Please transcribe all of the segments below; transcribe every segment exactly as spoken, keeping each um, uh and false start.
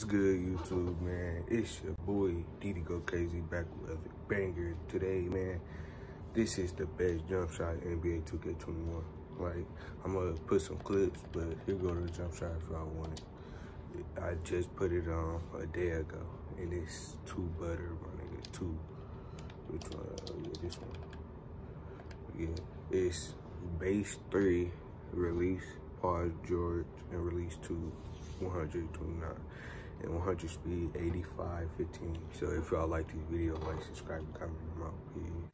What's good, YouTube, man? It's your boy D D Go Crazy back with a banger today, man. This is the best jump shot in N B A two K twenty-one. Like, I'm gonna put some clips, but here go the jump shot if y'all want it. I just put it on a day ago, and it's too butter, my nigga. Two. Which one? Oh, yeah, this one. Yeah, it's base three, release, pause George, and release two, one hundred twenty-nine. And one hundred speed, eighty-five fifteen. So if y'all like these videos, like, subscribe, and comment them out.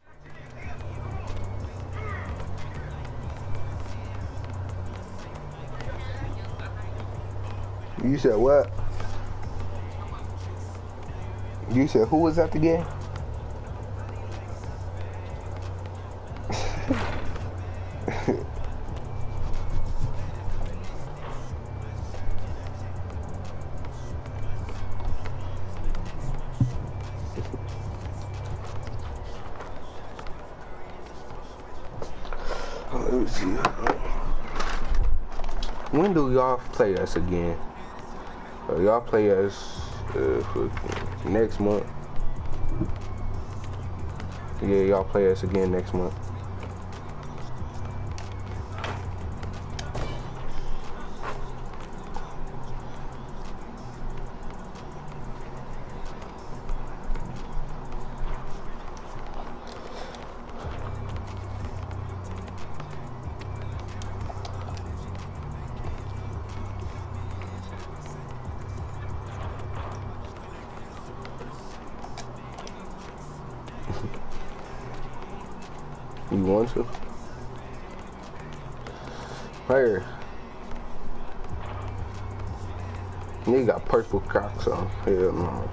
Yeah. You said what? You said who was at the game? Let me see. When do y'all play us again? Uh, y'all play us uh, for next month. Yeah, y'all play us again next month. You want to? Player. Nigga got purple Crocs on. Hell no.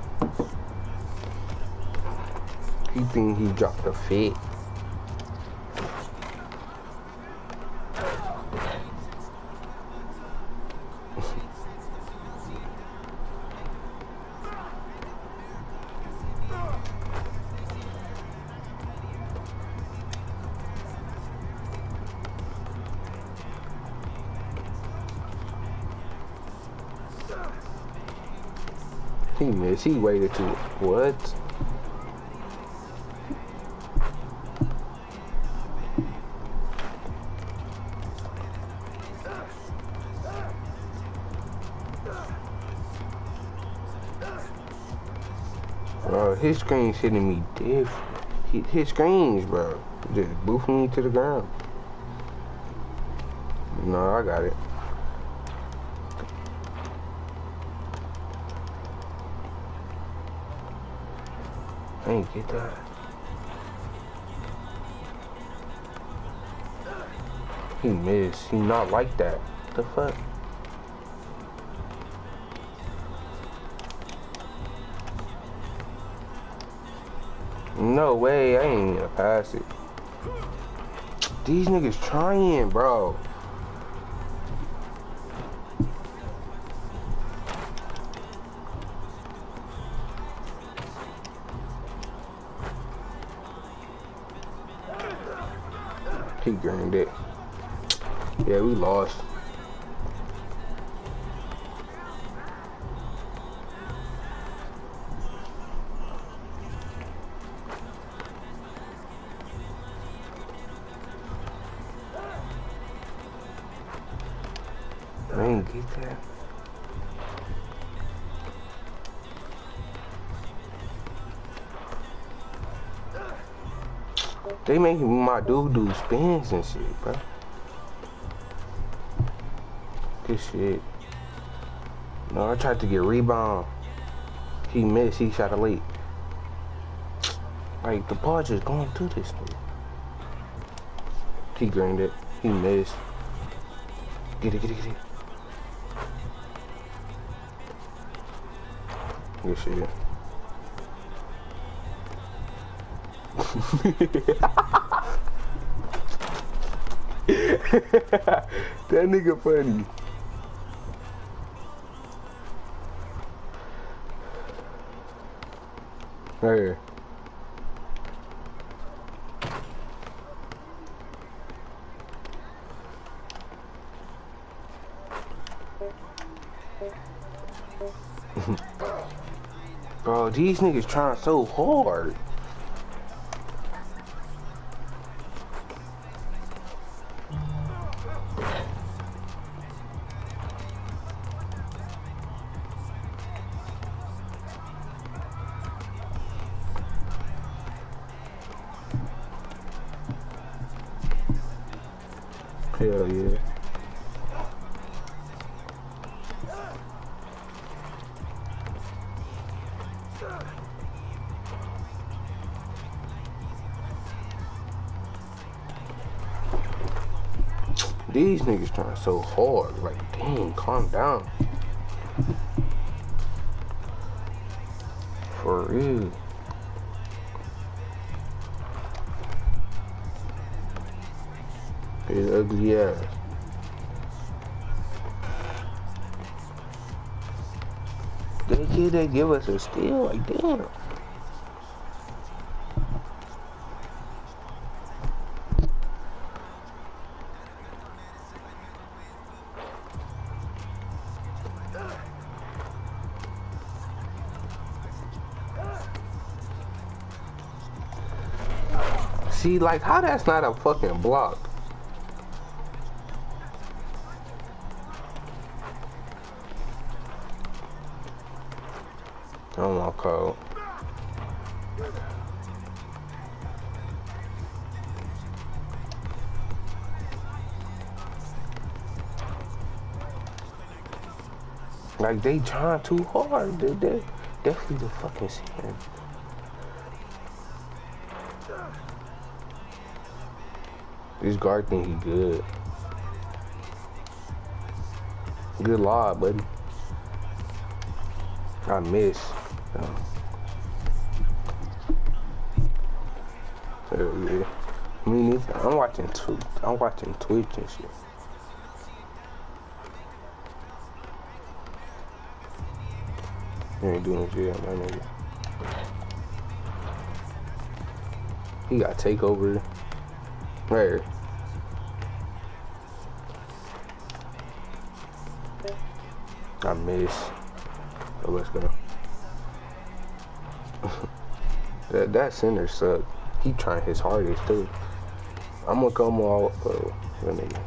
He think he dropped a fit. He missed. He waited to what? Bro, his screen's hitting me different. His, his screens, bro, just boofing me to the ground. No, I got it. I ain't get that. He missed. He not like that. What the fuck? No way. I ain't gonna pass it. These niggas trying, bro. He grinded it. Yeah, we lost. I didn't get that. They making my dude do spins and shit, bro. Good shit. No, I tried to get rebound. He missed. He shot a late. Like, the ball just going through this nigga. He grained it. He missed. Get it, get it, get it. Good shit. That nigga funny. Right here. Bro, these niggas trying so hard. Hell yeah. These niggas trying so hard. Like, dang, calm down. For real. His ugly ass. They kid they give us a steal, like damn. See, like, how that's not a fucking block? Oh my god. Like, they trying too hard. They, they definitely the fucking sin. This guard think he good. Good lob, buddy. I miss. Oh. Hell yeah. Me neither. I'm watching Twitch. I'm watching Twitch and shit. You ain't doing shit, my nigga. He got takeover. Right. I miss. So let's go. that that center sucked. He trying his hardest too. I'm gonna come all. Oh, that nigga.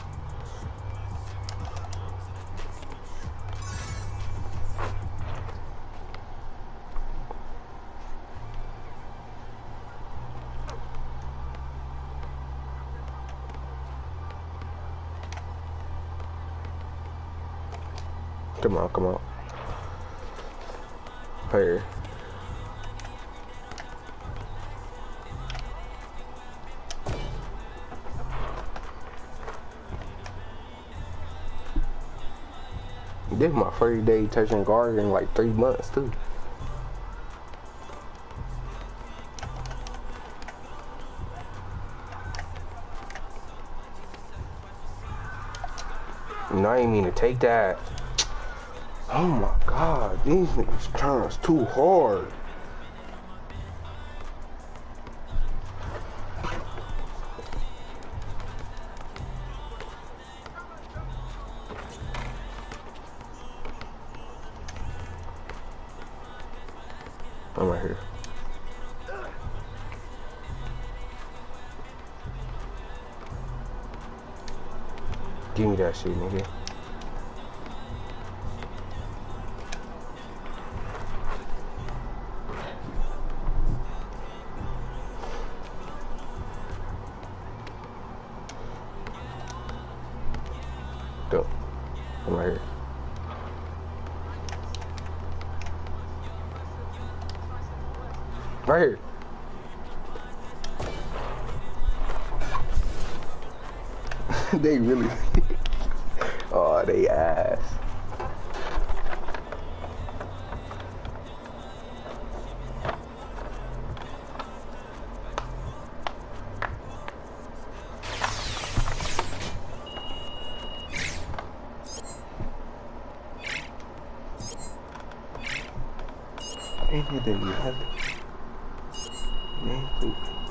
Come on, come on. Here. This is my first day touching guard in like three months too. No, I didn't mean to take that. Oh my god, these niggas trying too hard. I'm right here. Give me that shit, nigga. Go. I'm right here. Right here. They really. Oh, they ass. Ain't it that you have it? Man,